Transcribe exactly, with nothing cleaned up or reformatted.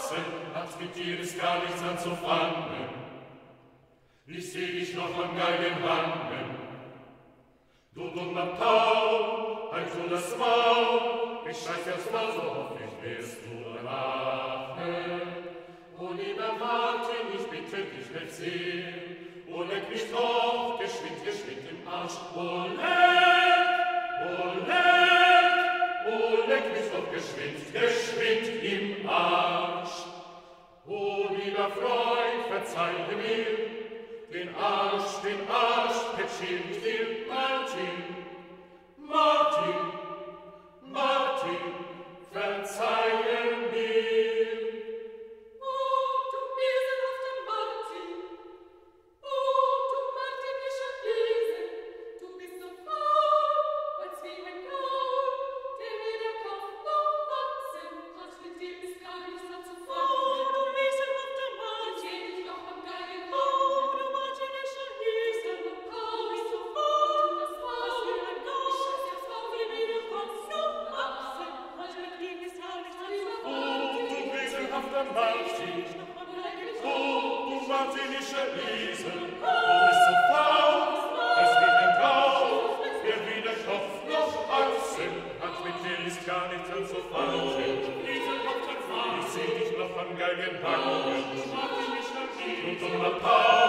Achsen, hat mit dir ist gar nichts anzufangen. Ich seh dich noch am Geigen hangen. Du dummer Tau, halt du das Maul, ich scheiß erst mal so hoff ich wirst du erwachen. O lieber Martin, ich bitte dich nicht sehr, o leck mich doch geschwind, geschwind im Arsch. O leck, o leck, o leck mich doch geschwind, geschwind im Arsch. O lieber Freund, verzeihe mir, den Arsch, den Arsch, petschint dir Martin, Martin, Martin, verzeihe mir. Oh, du eselhafter Martin, oh, du martinischer Esel, du bist so faul, als wie ein Gaul, der weder Kopf noch Achsen hat, mit dem ist gar nichts anzufangen. Oh, du eselhafter Martin, ich seh dich noch am Geigen hangen. Martin, oh, du martinischer Esel, du bist so faul, als wie ein Gaul, der weder Kopf noch Achsen hat, mit dir ist gar nichts anzufangen. Ich seh dich noch am Geigen hangen, du dummer Paul.